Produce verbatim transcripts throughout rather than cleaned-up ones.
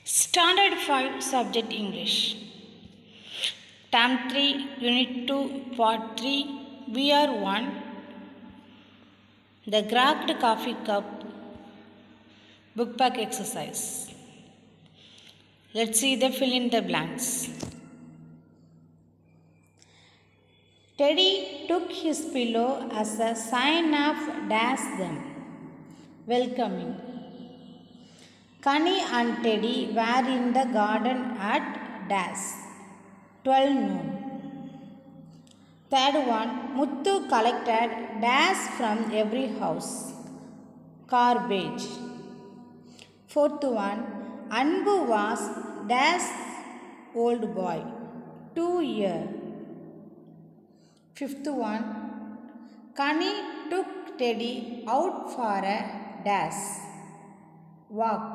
Standard five Subject English Term three Unit two Part three V R one The Cracked Coffee Cup Book Pack Exercise. Let's see the fill in the blanks. Teddy took his pillow as a sign of dash them, welcoming. Connie and Teddy were in the garden at dash, twelve noon. Third one, Muthu collected dash from every house, garbage. Fourth one, Anbu was dash old boy, two year. Fifth one, Connie took Teddy out for a dash, walk.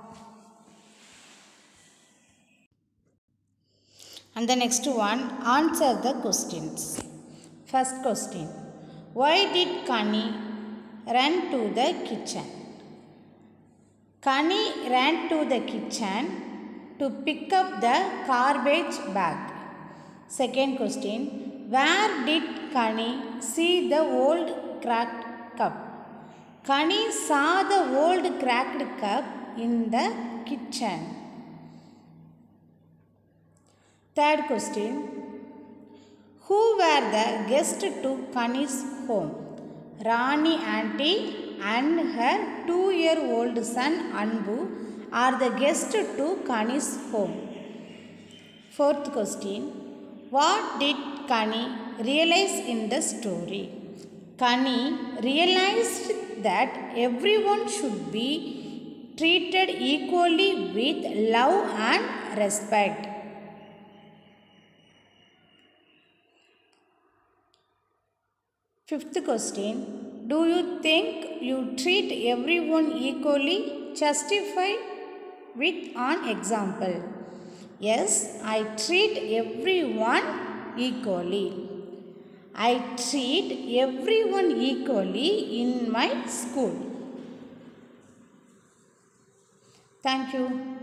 And the next one, answer the questions. First question, why did Connie run to the kitchen? Connie ran to the kitchen to pick up the garbage bag. Second question, where did Connie see the old cracked cup? Connie saw the old cracked cup in the kitchen. Third question, who were the guests to Connie's home? Rani auntie and her two-year-old son Anbu are the guests to Connie's home. Fourth question, what did Connie realize in the story? Connie realized that everyone should be treated equally with love and respect. Fifth question, do you think you treat everyone equally? Justify with an example. Yes, I treat everyone equally. I treat everyone equally in my school. Thank you.